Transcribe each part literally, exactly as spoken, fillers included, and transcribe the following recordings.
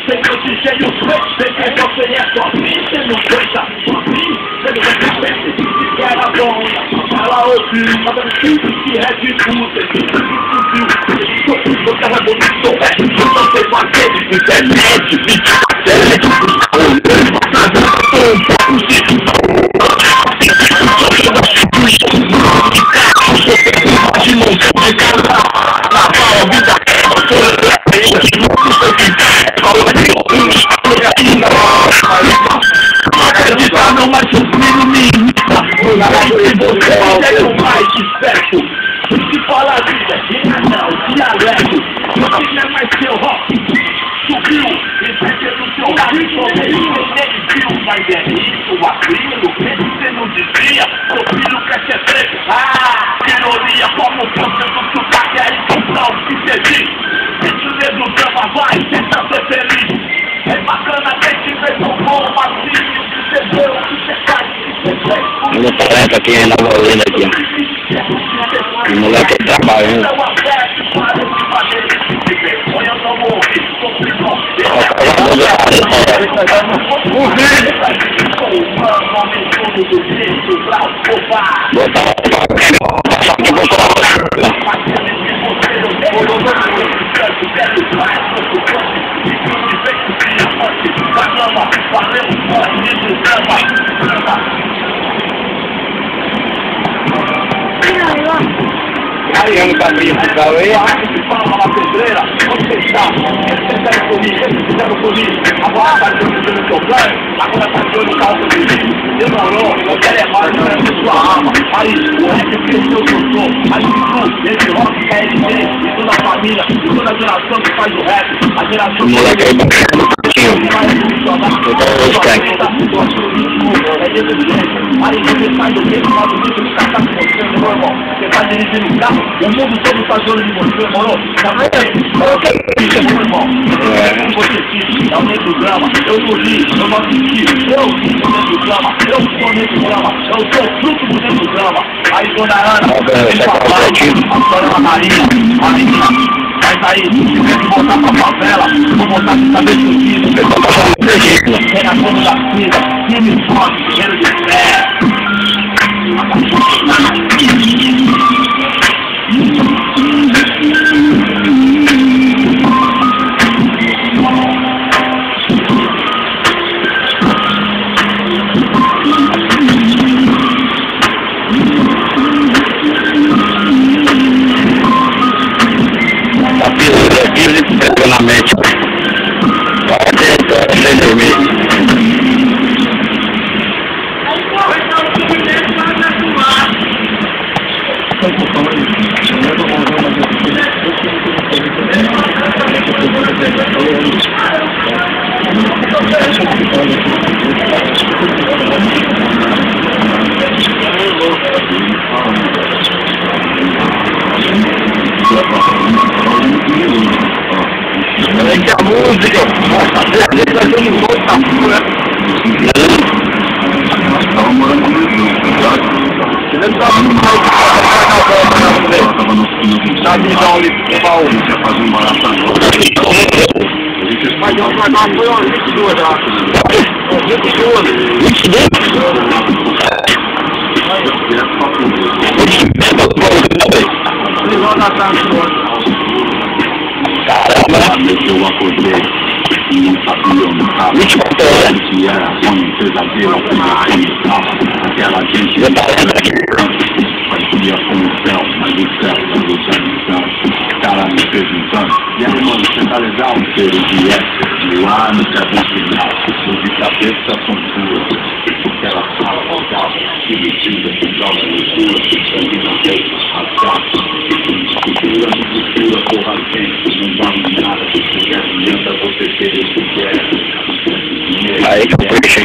sem oxigênio, sem que você é sozinho, você não deixa sozinho, você não vai perceber que era bom. Ela ouviu, fazendo tudo que é de puta, que subiu, você revolução, é, eu não sei fazer, internet, vídeo, sete, de mão de casa, lavar a vida, acreditar não mais sofrendo me irrita. Você é o mais esperto. Se fala de vida, não, dialeto. Não é mais seu rock. Subiu, entendendo o seu rádio. Ele viu, mas é isso, aquilo. Você não dizia, seu filho quer ser preto. Ah, ironia, como o processo do sotaque é intenção que você diz. Esse mesmo drama vai, tenta ser feliz. É bacana quem te vê com bom, assim, você vê o que você faz, você fez. No Talento aqui na Olinda aqui, ó. O moleque trabalhando. Aí eu nunca vi esse carro aí, a gente fala na pedreira, você está, eles fizeram comigo, eles fizeram comigo, agora está resolvendo o seu plano, agora está de olho no carro comigo, demorou, eu quero é mais, não é sua alma, aí o rap cresceu, eu sou, aí tu, esse rock é ele mesmo, e toda a família, e toda a geração que faz o rap, a geração que moleque aí bacana, vai revolucionar, é evidente, aí você sai do meio, faz o vídeo que está acontecendo, meu irmão, você vai dirigindo o carro, o mundo todo está de olho de você, moro? Já vai ter. Isso, meu irmão. Você disse, é o mesmo drama. Eu não li, eu não assisti. Eu sou o mesmo drama. Eu sou o mesmo drama. Eu sou fruto do mesmo drama. Aí, dona Ana, vem falar. A senhora Maria, Maria. Mas aí, se tiver que voltar pra favela, vou voltar sem saber se eu fiz. Tem a conta da vida. Quem me fode, dinheiro de fé. Na mente, vai tentar sem dormir. É que a música, nossa, a gente vai ter um outro tapu, né? Nós estamos morando no Rio, verdade? Você deve estar muito mais de tá de dar um livro de baú. Já faz um barato agora. Mas eu vou pagar foi uma vinte e duas lá. vinte e duas. vinte e duas? três horas da tarde, caramba, eu acordei e não sabia onde estava. vinte e quatro horas. Se era sonho, pesadelo, onde estava. Aquela gente parecia com o céu, mas o céu quando já não estão. O cara me perguntando, e aí mano, você tá legal? Se ele viesse de lá no céu final, eu de cabeça com tua. Porque ela fala legal, que me tira de droga, loucura, que não tem rasgar. Cultura, cultura, porra, gente, não vale nada. Se quer adianta você querer o que quer. Aí que eu puxei.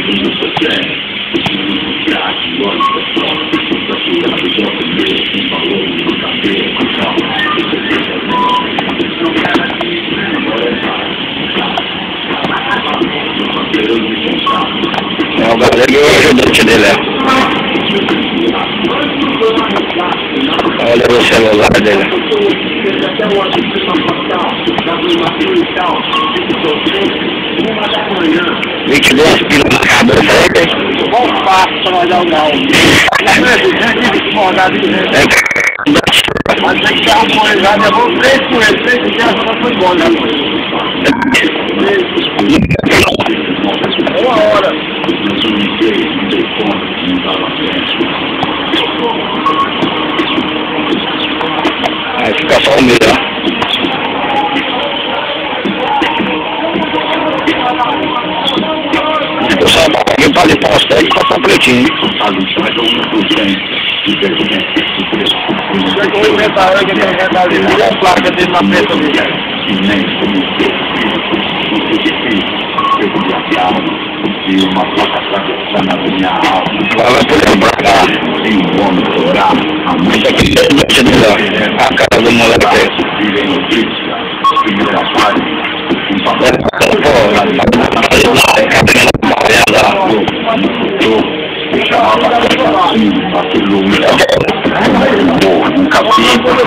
É o galera e o ajudante dele, é. Olha o celular dele. vinte e dois pilas na cabeça aí. Bom passo pra nós dar o grau. Não é gente que mandar de gente. Mas tem que ter uma coisa, já levou três com ele, três com ele, só foi bom, né? Uma hora. Aí fica só o meio, ó. Eu só paguei para limpar os pés e cortar pretinho. Chegou o inventário, que tem inventário ali, e a placa dele na frente ali. E uma placa atravessando a minha alma. Vai poder pra cá. Tem um homem dobrado. Isso aqui é a cara do moleque aí. Primeira página. Um capítulo.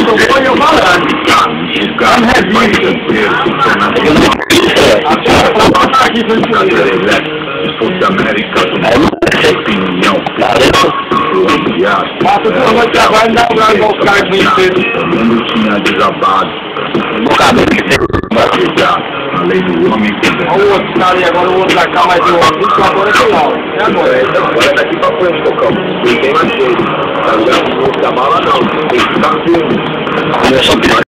Força América, opinião, Passa por onde trabalho e dá um lugar igual os caras que o mundo tinha desabado. O cabelo que tem. A lei do homem que olha o outro cara ali, agora o outro pra cá, mas o outro agora é final. É agora. agora daqui pra frente, Cocão. Não tem mais jeito. Tá ligado? Não dá bala não. Tem que ficar firme.